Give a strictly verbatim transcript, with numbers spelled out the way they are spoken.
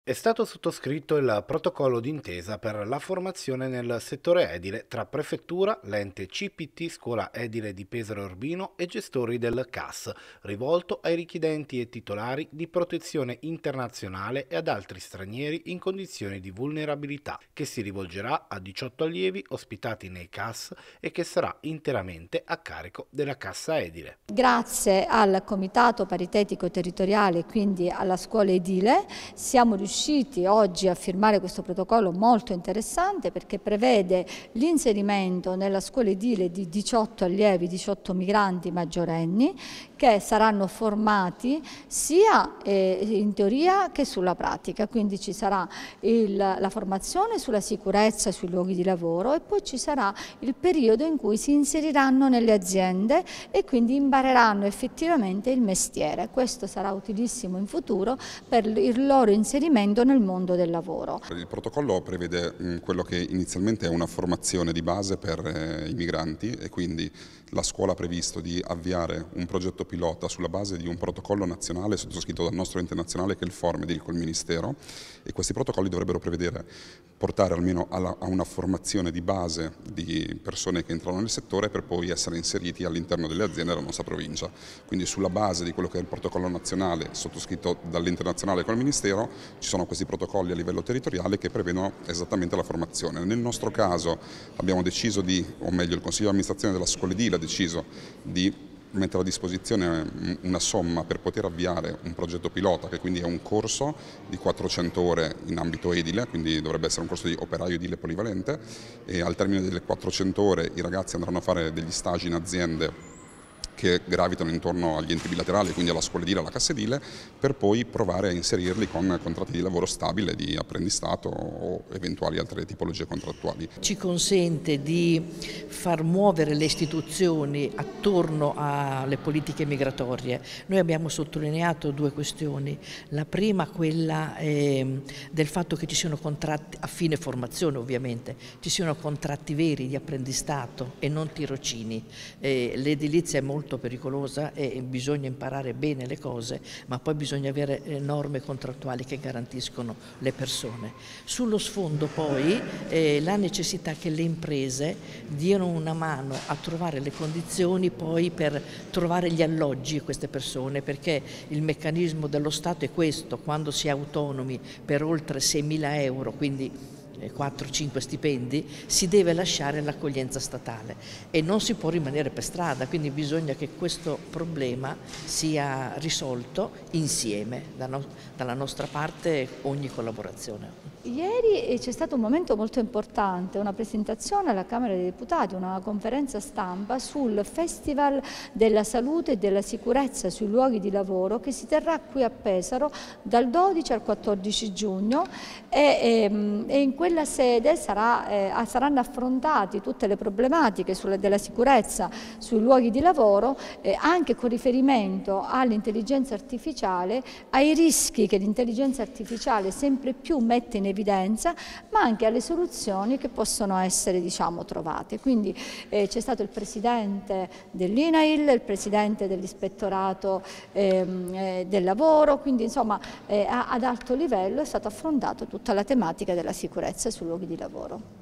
È stato sottoscritto il protocollo d'intesa per la formazione nel settore edile tra Prefettura, l'ente C P T Scuola Edile di Pesaro Urbino e gestori del C A S, rivolto ai richiedenti e titolari di protezione internazionale e ad altri stranieri in condizioni di vulnerabilità, che si rivolgerà a diciotto allievi ospitati nei C A S e che sarà interamente a carico della Cassa Edile. Grazie al Comitato Paritetico Territoriale, quindi alla scuola edile, siamo riusciti oggi a firmare questo protocollo molto interessante perché prevede l'inserimento nella scuola edile di diciotto allievi, diciotto migranti maggiorenni che saranno formati sia eh, in teoria che sulla pratica, quindi ci sarà il, la formazione sulla sicurezza sui luoghi di lavoro e poi ci sarà il periodo in cui si inseriranno nelle aziende e quindi impareranno effettivamente il mestiere. Questo sarà utilissimo in futuro per il loro inserimento nel mondo del lavoro. Il protocollo prevede mh, quello che inizialmente è una formazione di base per eh, i migranti e quindi la scuola ha previsto di avviare un progetto pilota sulla base di un protocollo nazionale sottoscritto dal nostro ente nazionale che è il Formedil col Ministero, e questi protocolli dovrebbero prevedere portare almeno alla, a una formazione di base di persone che entrano nel settore per poi essere inseriti all'interno delle aziende della nostra provincia. Quindi sulla base di quello che è il protocollo nazionale sottoscritto dall'ente nazionale col Ministero ci sono questi protocolli a livello territoriale che prevedono esattamente la formazione. Nel nostro caso abbiamo deciso di, o meglio il Consiglio di amministrazione della scuola edile ha deciso di mettere a disposizione una somma per poter avviare un progetto pilota, che quindi è un corso di quattrocento ore in ambito edile, quindi dovrebbe essere un corso di operaio edile polivalente, e al termine delle quattrocento ore i ragazzi andranno a fare degli stage in aziende che gravitano intorno agli enti bilaterali, quindi alla scuola edile e alla cassa edile, per poi provare a inserirli con contratti di lavoro stabile, di apprendistato o eventuali altre tipologie contrattuali. Ci consente di far muovere le istituzioni attorno alle politiche migratorie. Noi abbiamo sottolineato due questioni. La prima, quella eh, del fatto che ci siano contratti, a fine formazione ovviamente, ci siano contratti veri di apprendistato e non tirocini. Eh, l'edilizia è molto pericolosa e bisogna imparare bene le cose, ma poi bisogna avere norme contrattuali che garantiscono le persone. Sullo sfondo poi eh, la necessità che le imprese diano una mano a trovare le condizioni poi per trovare gli alloggi a queste persone, perché il meccanismo dello Stato è questo: quando si è autonomi per oltre seimila euro, quindi quattro cinque stipendi, si deve lasciare l'accoglienza statale e non si può rimanere per strada, quindi bisogna che questo problema sia risolto insieme, dalla nostra parte ogni collaborazione. Ieri c'è stato un momento molto importante, una presentazione alla Camera dei Deputati, una conferenza stampa sul Festival della Salute e della Sicurezza sui luoghi di lavoro che si terrà qui a Pesaro dal dodici al quattordici giugno e, e, e in quella sede sarà, eh, saranno affrontati tutte le problematiche sulla, della sicurezza sui luoghi di lavoro, eh, anche con riferimento all'intelligenza artificiale, ai rischi che l'intelligenza artificiale sempre più mette in evidenza, ma anche alle soluzioni che possono essere, diciamo, trovate. Quindi eh, c'è stato il presidente dell'I N A I L, il presidente dell'ispettorato ehm, eh, del lavoro, quindi insomma eh, ad alto livello è stata affrontata tutta la tematica della sicurezza sui luoghi di lavoro.